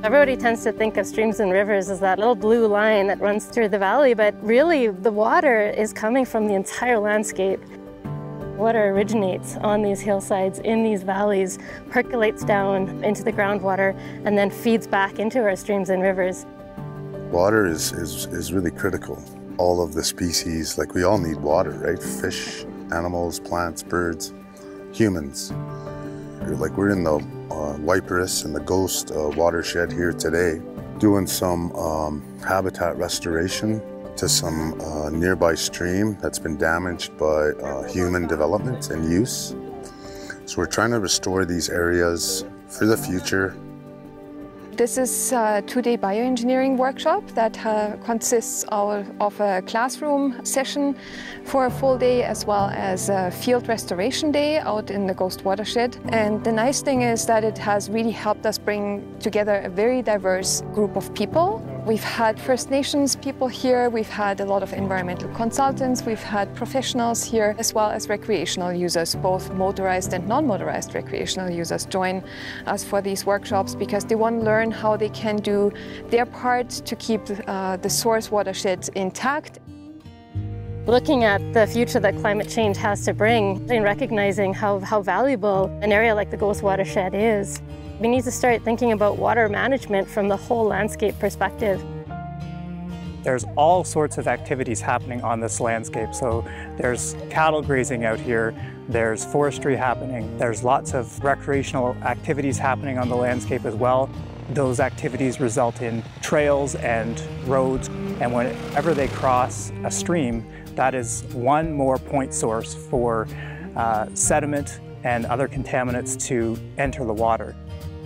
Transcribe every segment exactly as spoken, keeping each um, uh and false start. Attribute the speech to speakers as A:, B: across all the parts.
A: Everybody tends to think of streams and rivers as that little blue line that runs through the valley, but really the water is coming from the entire landscape. Water originates on these hillsides, in these valleys, percolates down into the groundwater, and then feeds back into our streams and rivers.
B: Water is, is, is really critical. All of the species, like we all need water, right? Fish, animals, plants, birds, humans. Like we're in the uh, Watersheds and the Ghost uh, Watershed here today, doing some um, habitat restoration to some uh, nearby stream that's been damaged by uh, human development and use. So we're trying to restore these areas for the future.
C: This is a two-day bioengineering workshop that uh, consists of, of a classroom session for a full day as well as a field restoration day out in the Ghost Watershed. And the nice thing is that it has really helped us bring together a very diverse group of people. We've had First Nations people here, we've had a lot of environmental consultants, we've had professionals here, as well as recreational users, both motorized and non-motorized recreational users join us for these workshops because they want to learn how they can do their part to keep uh, the source watershed intact.
A: Looking at the future that climate change has to bring and recognizing how, how valuable an area like the Ghost Watershed is, we need to start thinking about water management from the whole landscape perspective.
D: There's all sorts of activities happening on this landscape. So there's cattle grazing out here, there's forestry happening, there's lots of recreational activities happening on the landscape as well. Those activities result in trails and roads, and whenever they cross a stream, that is one more point source for uh, sediment and other contaminants to enter the water.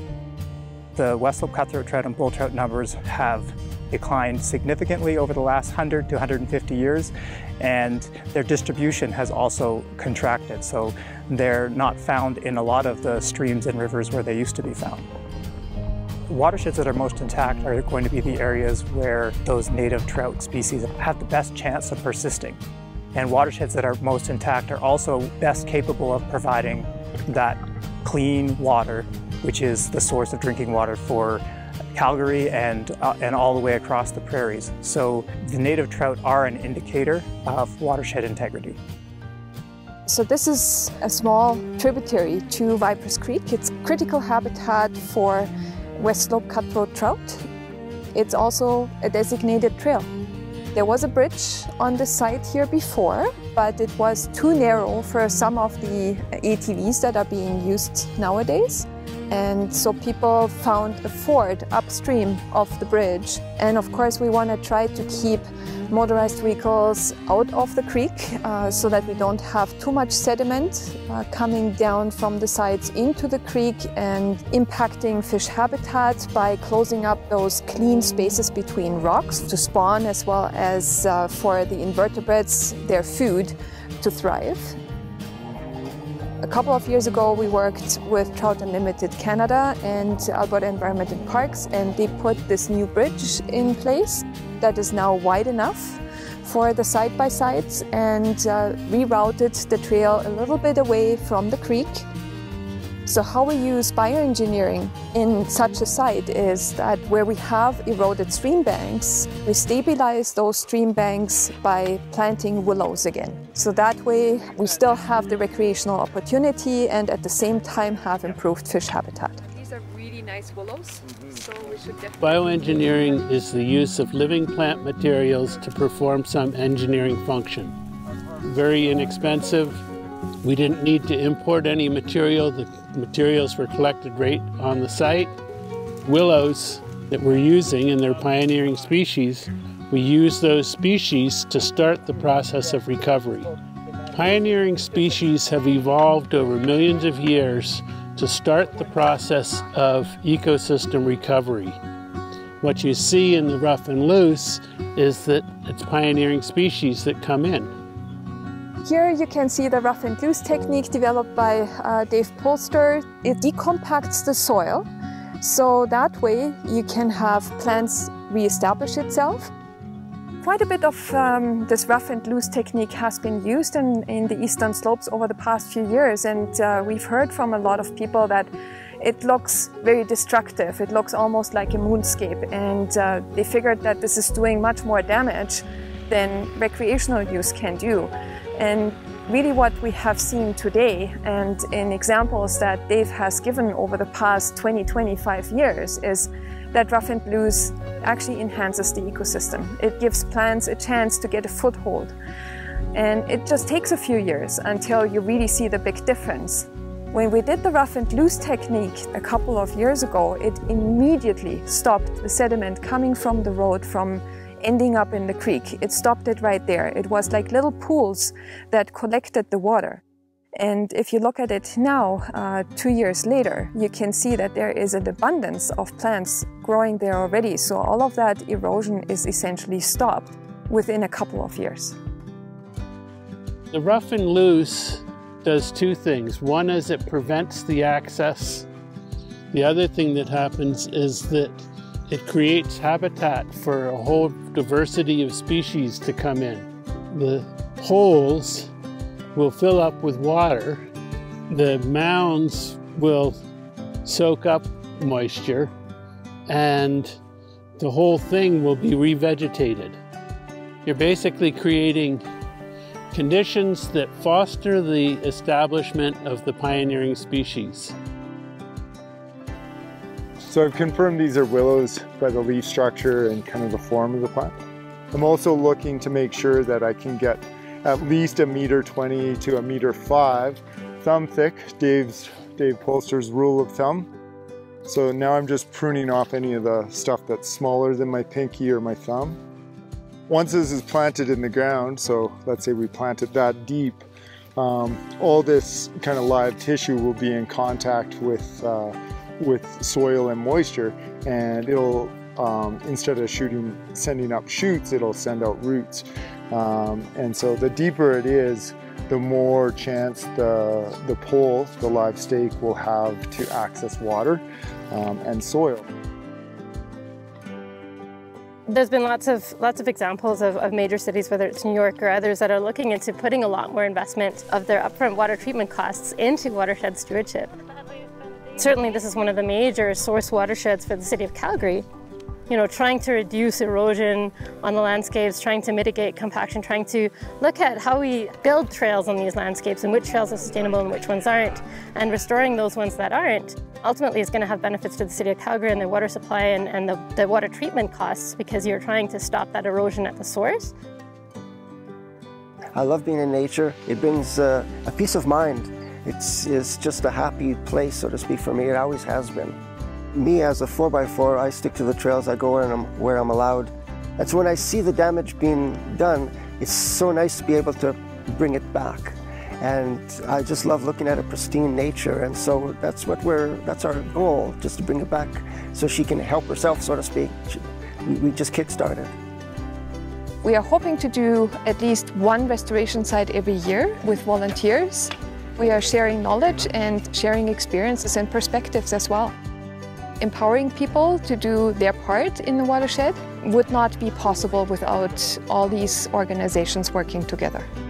D: The West Slope cutthroat trout and bull trout numbers have declined significantly over the last one hundred to one hundred fifty years, and their distribution has also contracted, so they're not found in a lot of the streams and rivers where they used to be found. Watersheds that are most intact are going to be the areas where those native trout species have the best chance of persisting. And watersheds that are most intact are also best capable of providing that clean water, which is the source of drinking water for Calgary and, uh, and all the way across the prairies. So the native trout are an indicator of watershed integrity.
C: So this is a small tributary to Vipers Creek. It's critical habitat for West Slope cutthroat trout. It's also a designated trail. There was a bridge on the site here before, but it was too narrow for some of the A T Vs that are being used nowadays. And so people found a ford upstream of the bridge. And of course we want to try to keep motorized vehicles out of the creek uh, so that we don't have too much sediment uh, coming down from the sides into the creek and impacting fish habitat by closing up those clean spaces between rocks to spawn, as well as uh, for the invertebrates, their food, to thrive. A couple of years ago, we worked with Trout Unlimited Canada and Alberta Environment and Parks, and they put this new bridge in place that is now wide enough for the side-by-sides and uh, rerouted the trail a little bit away from the creek. So how we use bioengineering in such a site is that where we have eroded stream banks, we stabilize those stream banks by planting willows again. So that way we still have the recreational opportunity and at the same time have improved fish habitat. These are really nice willows, so we should definitely...
E: Bioengineering is the use of living plant materials to perform some engineering function. Very inexpensive. We didn't need to import any material. The materials were collected right on the site. Willows that we're using, and they're pioneering species, we use those species to start the process of recovery. Pioneering species have evolved over millions of years to start the process of ecosystem recovery. What you see in the rough and loose is that it's pioneering species that come in.
C: Here you can see the rough and loose technique developed by uh, Dave Polster. It decompacts the soil, so that way you can have plants re-establish itself. Quite a bit of um, this rough and loose technique has been used in, in the eastern slopes over the past few years, and uh, we've heard from a lot of people that it looks very destructive. It looks almost like a moonscape, and uh, they figured that this is doing much more damage than recreational use can do. And really what we have seen today, and in examples that Dave has given over the past twenty, twenty-five years, is that rough and loose actually enhances the ecosystem. It gives plants a chance to get a foothold. And it just takes a few years until you really see the big difference. When we did the rough and loose technique a couple of years ago, it immediately stopped the sediment coming from the road from ending up in the creek. It stopped it right there. It was like little pools that collected the water. And if you look at it now, uh, two years later, you can see that there is an abundance of plants growing there already. So all of that erosion is essentially stopped within a couple of years.
E: The rough and loose does two things. One is it prevents the access. The other thing that happens is that it creates habitat for a whole diversity of species to come in. The holes will fill up with water. The mounds will soak up moisture, and the whole thing will be revegetated. You're basically creating conditions that foster the establishment of the pioneering species.
F: So I've confirmed these are willows by the leaf structure and kind of the form of the plant. I'm also looking to make sure that I can get at least a meter twenty to a meter five thumb thick, Dave's, Dave Polster's rule of thumb. So now I'm just pruning off any of the stuff that's smaller than my pinky or my thumb. Once this is planted in the ground, so let's say we plant it that deep, um, all this kind of live tissue will be in contact with, uh, with soil and moisture, and it'll, um, instead of shooting, sending up shoots, it'll send out roots. Um, and so the deeper it is, the more chance the, the pole, the live stake, will have to access water um, and soil.
A: There's been lots of lots of examples of, of major cities, whether it's New York or others, that are looking into putting a lot more investment of their upfront water treatment costs into watershed stewardship. Certainly this is one of the major source watersheds for the city of Calgary. You know, trying to reduce erosion on the landscapes, trying to mitigate compaction, trying to look at how we build trails on these landscapes and which trails are sustainable and which ones aren't, and restoring those ones that aren't, ultimately is going to have benefits to the city of Calgary and their water supply and, and the, the water treatment costs, because you're trying to stop that erosion at the source.
G: I love being in nature. It brings uh, a peace of mind. It's, it's just a happy place, so to speak, for me. It always has been. Me, as a four by four, I stick to the trails. I go where I'm, where I'm allowed. That's when I see the damage being done, it's so nice to be able to bring it back. And I just love looking at a pristine nature, and so that's what we're, that's our goal, just to bring it back so she can help herself, so to speak. We, we just kick-started.
C: We are hoping to do at least one restoration site every year with volunteers. We are sharing knowledge and sharing experiences and perspectives as well. Empowering people to do their part in the watershed would not be possible without all these organizations working together.